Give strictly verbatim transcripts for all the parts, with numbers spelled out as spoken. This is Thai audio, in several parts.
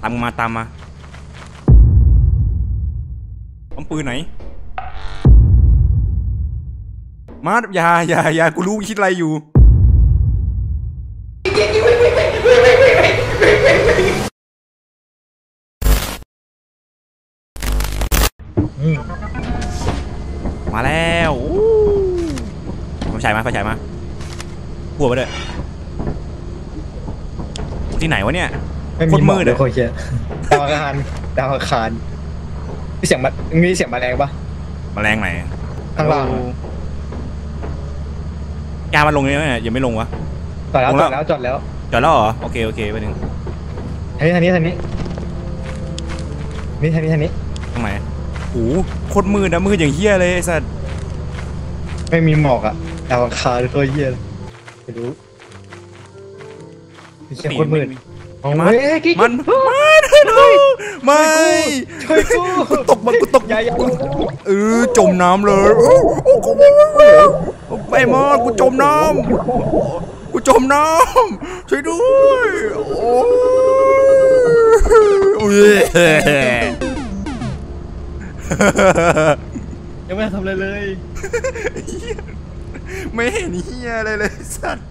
ามมาตามมาป้อมปืนไหนมาอย่าอย่าอย่ากูรู้คิดอะไรอยู่มาแล้วไฟฉายมาไฟฉายมาหัวไปเลยที่ไหนวะเนี่ยโคตรมืดเลยโคตรเชี่ยดาวอังคารดาวอังคารมีเสียงมันมีเสียงแมลงปะแมลงไหนข้างล่างยามันลงยังไงยังไม่ลงวะจอดแล้วจอดแล้วจอดแล้วจอดแล้วเหรอโอเคโอเคไปหนึ่งทางนี้ทางนี้ทางนี้นี่ทางนี้ทางนี้ตรงไหนโอ้โคตรมืดนะมืดอย่างเหี้ยเลยไอ้สัสไม่มีหมอกอะดาวอังคารตัวเหี้ยไม่รู้มีเสียงโคตรมืดมันมันมันไม่ช่วยกูตกมันกูตกใหญ่เออจมน้ำเลยไปมอดกูจมน้ำกูจมน้ำช่วยด้วยโอ้ยยังไม่ทำอะไรเลยไม่เห็นเหี้ยอะไรเลยสัตว์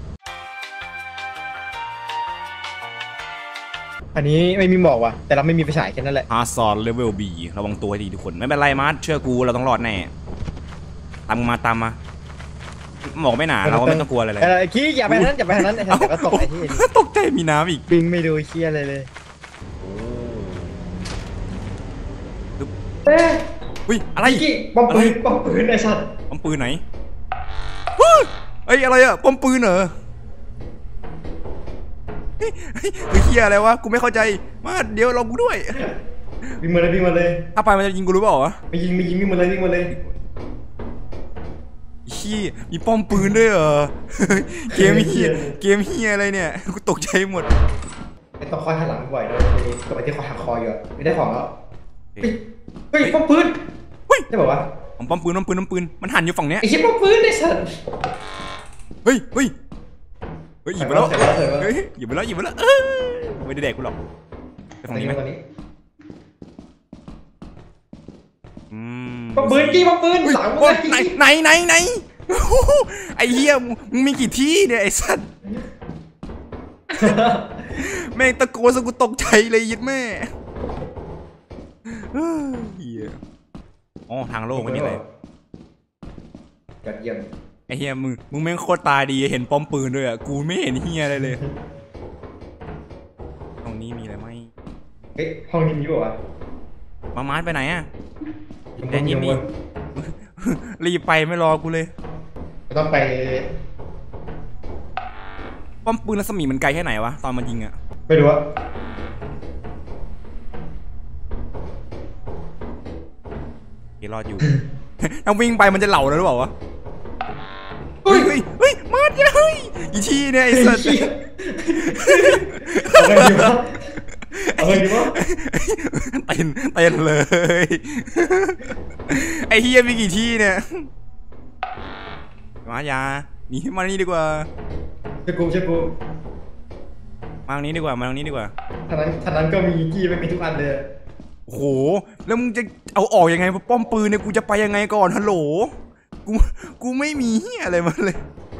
อันนี้ไม่มีหมอกว่ะแต่เราไม่มีไฟฉายแค่นั้นแหละฮาร์ซอนเลเวลบีระวังตัวให้ดีทุกคนไม่เป็นไรมาร์ทเชื่อกูเราต้องรอดแน่ตามมาตามมาหมอกไม่หนาเราก็ไม่ต้องกลัวอะไรเลยขี้อย่าไปนั้นอย่าไปนั้นไอ้ท่านก็ตกไอ้ที่ตกใจมีน้ำอีกปิงไม่ดูเชี่ยอะไรเลยอุ้ยอะไรกี่ป้อมปืนป้อมปืนไอ้สัตว์ป้อมปืนไหนเฮ้ยอะไรอะป้อมปืนเหรอเฮ้ยเฮียอะไรวะกูไม่เข้าใจมาเดี๋ยวลองกูด้วยวิ่งมาเลยวิ่งมาเลยถ้าไปมันจะยิงกูรู้เปล่าวะไม่ยิงไม่ยิงวิ่งมาเลยวิ่งมาเลยเฮียมีป้อมปืนด้วยเหรอเกมเฮียเกมเฮียอะไรเนี่ยกูตกใจหมดไม่ต้องคอยหันหลังบ่อยด้วยกลับไปที่คอยหักคออยู่ไม่ได้ของแล้วเฮ้ยป้อมปืนเฮ้ยได้บอกว่าผมป้อมปืนป้อมปืนป้อมปืนมันหันอยู่ฝั่งเนี้ยไอ้เหี้ยป้อมปืนไอ้สัตว์เฮ้ยเฮ้ยเฮ้ยหยิบไปแล้วเฮ้ยหยิบไปแล้วหยิบไปแล้วไม่ได้แดกกูหรอกไปฝั่งนี้ไหมป้อมปืนกี่ป้อมปืนหลังไหนไหนไหนไหนไอ้เหี้ยมึงมีกี่ที่เนี่ยไอ้สัตว์แม่งตะโกนซะกูตกใจเลยยิดแม่เฮียอ๋อทางโลกมันนี่เลยกัดเยี่ยมไอ้เฮียมึงมึงแม่งโคตรตาดีเห็นป้อมปืนด้วยอ่ะกูไม่เห็นเฮียอะไรเลยตรงนี้มีอะไรไหมเฮ้ยห้องนี้มีป่าวะมามาร์ทไปไหนอ่ะเดี๋ยวยินดีรีบไปไม่รอกูเลยต้องไปป้อมปืนรัศมีมันไกลแค่ไหนวะตอนมันยิงอ่ะไม่รู้อะรอดอยู่ถ้าวิ่งไปมันจะเหล่าแล้วหรือเปล่าวะเฮ้ยเฮ้ยเฮ้ยมาดเฮ้ยอีทีเนี่ยไอ้สัตว์อะไรดีวะอะไรดีวะเต้นเต้นเลยไอ้เฮียมีกี่ที่เนี่ยมายาหนีมานี่ดีกว่าเชื่อกูเชื่อกูมาตรงนี้ดีกว่ามาตรงนี้ดีกว่าท่านั้นท่านั้นก็มีกี้ไม่มีทุกอันเลยโอ้โหแล้วมึงจะเอาออกยังไงป้อมปืนเนี่ยกูจะไปยังไงก่อนฮัลโหลกูกูไม่มีอะไรมาเลย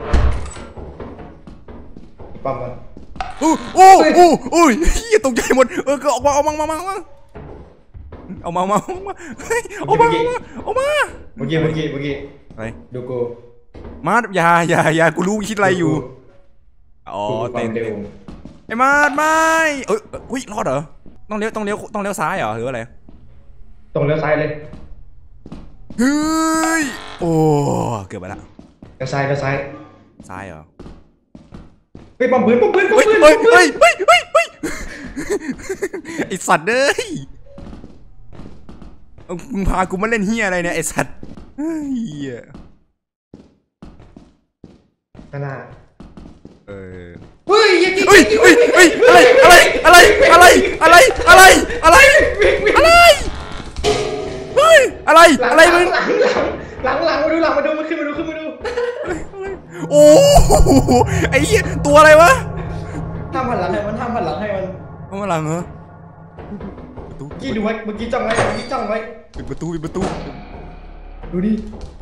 ปั๊มมันโอ้โอ้โอ้โอ้ยเฮียตกใจหมดเออก็ออกมาออกมามามามาเอามามามาออกมาออกมาเมื่อกี้เมื่อกี้เมื่อกี้อะไรดูกูมาดอย่าอย่าอย่ากูรู้คิดอะไรอยู่อ๋อเต้นไอ้มาดไม่เอ้ยอุ้ยรอดเหรอต้องเลี้ยวต้องเลี้ยวต้องเลี้ยวซ้ายเหรอหรืออะไรต้องเลี้ยวซ้ายเลยเฮ้ยโอ้เกือบไปละเลี้ยวซ้ายเลี้ยวซ้ายซ้ายเหรอเฮ้ยปั๊มปืนปั๊มปืนปั๊มปืนเฮ้ยเฮ้ยเฮ้ยเฮ้ยเฮ้ยไอสัตว์เอ้ยมึงพากูมาเล่นเฮียอะไรเนี่ยไอสัตว์เฮ้ยขนาดเออเฮ้ยยังเฮ้ยเฮ้ยเฮ้ยอะไรอะไรอะไรอะไรอะไรอะไรอะไรเฮ้ยอะไรอะไรมึงหลังหลังหลังมาดูหลังมาดูมาขึ้นมาดูขึ้นมาดูโอ้ไอ้เหี้ยตัวอะไรวะห้ามหันหลังให้มันห้ามหันหลังให้มันห้ามหันหลังเหรอประตูเมื่อกี้ดูไว้เมื่อกี้จ้องไว้เมื่อกี้จ้องไว้ปิดประตูปิดประตูดูดิ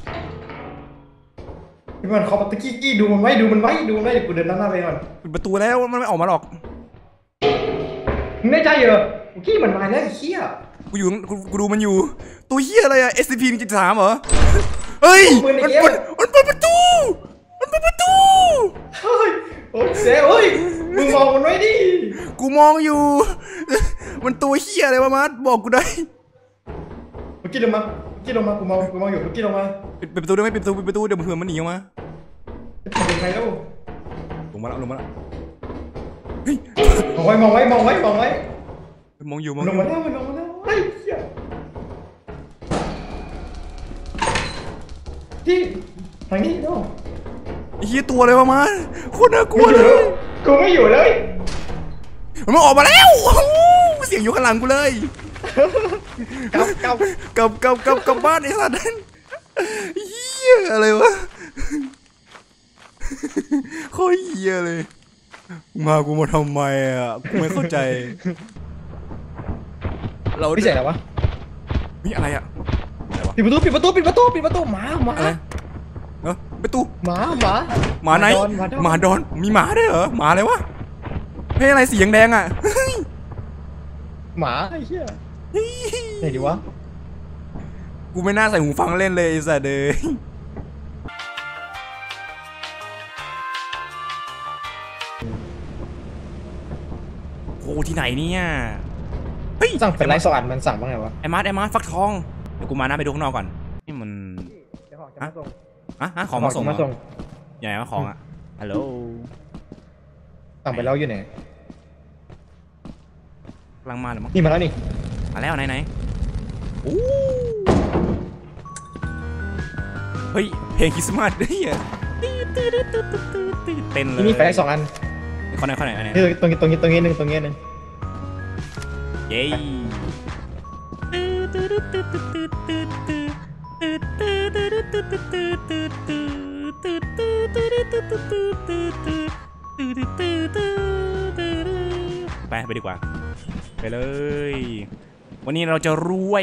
พี่มันเขาตะกี้กี้ดูมันไว้ดูมันไว้ดูมันไว้เดี๋ยวกูเดินหน้าไปก่อนปิดประตูแล้วมันไม่ออกมาหรอกมึงแน่ใจเหรอเมื่อกี้มันมาแล้วไอ้เหี้ยกูอยู่กูกูดูมันอยู่ตัวเฮียอะไรอะ เอส ซี พี หนึ่งจุดสามเหรอเฮ้ยมันเปิดมันเปิดประตูมันเปิดประตูเฮ้ยโอ้ยเสียเฮ้ยมึงมองมันไว้ดิกูมองอยู่มันตัวเฮียอะไรวะมาร์ทบอกกูได้เมื่อกี้ลงมาเมื่อกี้ลงมากูมองกูมองอยู่เมื่อกี้ลงมาปิดประตูได้ไหมปิดประตูปิดประตูเดี๋ยวเผื่อมันหนีออกมาจะเป็นไงแล้วลงมาแล้วลงมาแล้วเฮ้ยมองไว้มองไว้มองไว้มองไว้มองอยู่มองลงมาแล้วมันลงมาแล้วไอ้เหี้ยที่ทางนี้เนาะไอ้เฮียตัวอะไรวะมาร์ทโคตรน่ากลัวไม่อเลยู่แล้วยกูไม่อยู่เลยมันออกมาแล้วเสียงอยู่ข้างหลังกูเลยกลับกลับกลับกลับกลับกลับบ้านไอ้สัตว์นั่นเฮียอะไรวะโคตรเฮียเลยมากูมาทำไมอ่ะกูไม่เข้าใจเราไม่ใช่แล้ววะนี่อะไรอ่ะอะไรวะปิดประตูปิดประตูปิดประตูปิดประตูหมาหมาอะไรเออประตูหมาหมาหมาไหนหมาดอนมีหมาด้วยเหรอหมาอะไรวะเฮ้ยอะไรสีแดงอ่ะหมาไอ้เหี้ยไหนดีวะกูไม่น่าใส่หูฟังเล่นเลยไอ้สัสเดยโอ้ที่ไหนเนี่ยเฮ้ยสั่งเป็นไรสวรรค์มันสั่งว่าไงวะไอ้มาร์ทไอ้มาร์ทฟักทองเดี๋ยวกูมาหน้าไปดูข้างนอกก่อนนี่มันจะของจะมาส่งอะฮะของมาส่งมาส่งใหญ่มาของอ่ะฮัลโหลสั่งไปแล้วอยู่ไหนกำลังมาหรือมั้งนี่มาแล้วนี่มาแล้วไหนไหนโอ้เฮ้ยเพลงคริสต์มาสเฮ้ยเต้นเลยที่นี่ไฟสองอันข้อไหนข้อไหนอันไหนนี่ตรงนี้ตรงนี้ตรงนี้หนึ่งตรงนี้หนึ่งเย้ไปไปดีกว่าไปเลยวันนี้เราจะรวย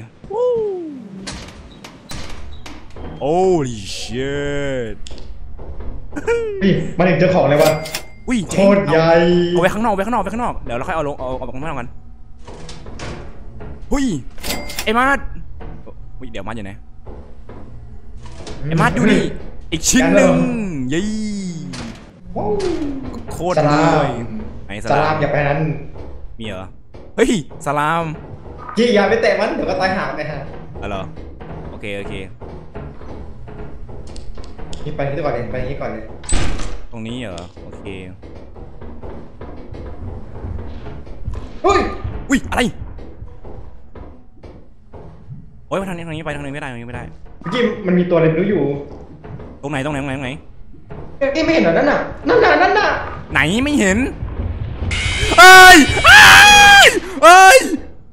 โอ้ลิเชตนี่มาถึงเจ้าของเลยวะอุ้ยโคตรใหญ่เอาไว้ข้างนอกไว้ข้างนอกไว้ข้างนอกเดี๋ยวเราค่อยเอาลงเอาเอาไปข้างนอกกันหุ้ยไอ้มาร์ทอุ้ยเดี๋ยวมาร์ทอยู่ไหนไอ้มาร์ทดูดิอีกชิ้นหนึ่งยี่ว้าวโคตรสลาเลมยไอ้สลามอย่าไปนั้นมีเหรอเฮ้ยสลามยี่อย่าไปแตะมันเดี๋ยวก็ตายหาไปฮะอะไรอโอเคโอเคนี่ไปนี่ก่อนเลยไปนี่ก่อนเลยตรงนี้เหรอโอเคเฮ้ยอุ้ยอะไรโอ้ยไปทางนี้ทางนี้ไปทางนี้ไม่ได้ทางนี้ไม่ได้เมื่อกี้มันมีตัวอะไรไม่รู้อยู่ตรงไหนตรงไหนตรงไหนตรงไหนเอ้ยไม่เห็นเหรอนั่นน่ะนั่นน่ะนั่นน่ะไหนไม่เห็นเอ้ยเอ้ยเอ้ย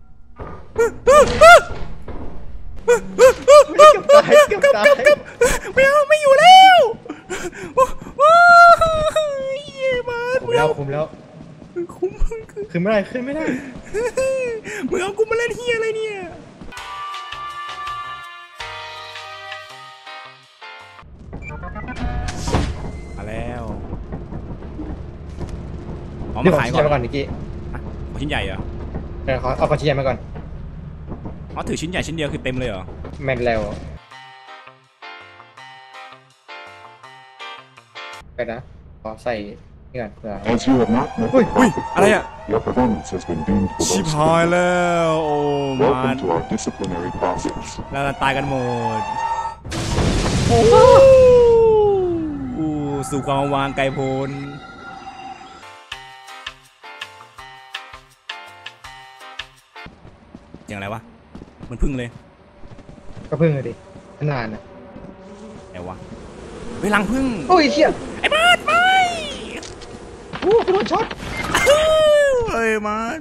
ตายเกือบตายไม่เอาไม่อยู่แล้วว้าวเยี่ยมากคุมแล้วคุมแล้วคุ้มขึ้นไม่ได้ขึ้นไม่ได้มึงเอากูมาเล่นเฮียอะไรเนี่ยมาแล้วอ๋อเดี๋มายวขอขายชิ้นก่อนใหญ่มาก่อนนิกกี้อ่ะขอชิ้นใหญ่เหรอเดี๋ยวขอเอาขอชิ้นใหญ่มาก่อนอ๋อถือชิ้นใหญ่ชิ้นเดียวคือเต็มเลยเหรอแมนแล้วไปนะขอใส่นี่ก่อนเผื่อ As you have not met the อุ้ยอะไรอ่ะ your performance has been deemed ชิบ below หาย standard. แล้วโอ้มา Welcome to our disciplinary process. แล้วเราตายกันหมดโอ้สู่ความวางไกลโพ้นอย่างไรวะมันพึ่งเลยก็พึ่งเลยดินานอ่ะไหนวะเฮ้ยรังพึ่งโอ้ยเชี่ยไอ้มาดไปโอ้โดนช็อตเฮ้ยมาด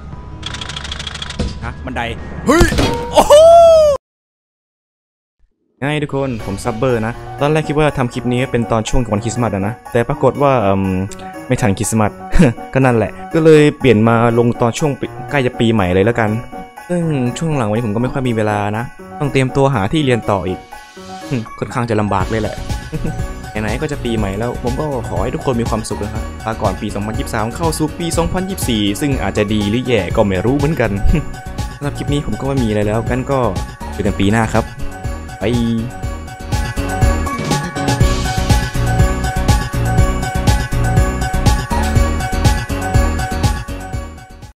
ฮะบันไดเฮ้ยโอ้โหไงทุกคนผมซับเบอร์นะตอนแรกคิดว่าทำคลิปนี้เป็นตอนช่วงวันคริสต์มาสนะแต่ปรากฏว่าอืมไม่ทันคริสต์มาส ก็นั่นแหละก็เลยเปลี่ยนมาลงตอนช่วงใกล้จะปีใหม่เลยแล้วกันซึ่งช่วงหลังวันนี้ผมก็ไม่ค่อยมีเวลานะต้องเตรียมตัวหาที่เรียนต่ออีก ค่อนข้างจะลำบากเลยแหละ ไหนๆก็จะปีใหม่แล้วผมก็ขอให้ทุกคนมีความสุขนะครับลาก่อนปี สองพันยี่สิบสาม เข้าสู่ปี สองพันยี่สิบสี่ ซึ่งอาจจะดีหรือแย่ก็ไม่รู้เหมือนกัน สำหรับคลิปนี้ผมก็ไม่มีอะไรแล้วงั้นก็เจอกันปีหน้าครับบาย